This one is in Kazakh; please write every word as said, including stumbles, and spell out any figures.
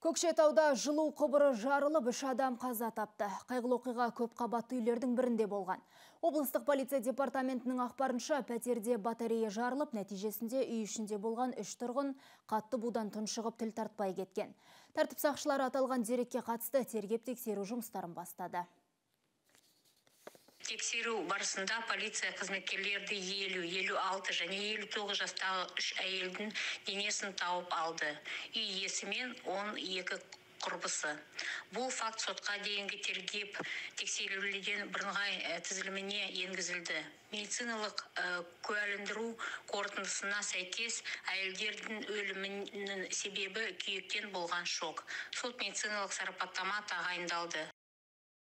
Көкшетауда жылу құбыры жарылып, үш адам қаза тапты. Қайғылы оқиға көп қабатты үйлердің бірінде болған. Облыстық полиция департаментінің ақпарынша, пәтерде батарея жарылып, нәтижесінде үй ішінде болған үш тұрғын қатты будан тұншығып тіл тартпай кеткен. Тәртіп сақшылары аталған дерекке қатысты тергеп-тексеру жұмыстарын бастады. Тексеру барысында полиция қызметкерлерді елу, елу алты және елу тоғыз жастағы үш әйелдің денесін тауып алды. Үй иесі мен он екі құрбысы. Бұл факт сотқа дейінгі тергеп тексерулерден бірыңғай тізіліміне енгізілді. Медициналық куәландыру қорытындысына сәйкес әйелдердің өлімінің себебі күйіктен болған шок. Сот медициналық сараптама тағайындалды.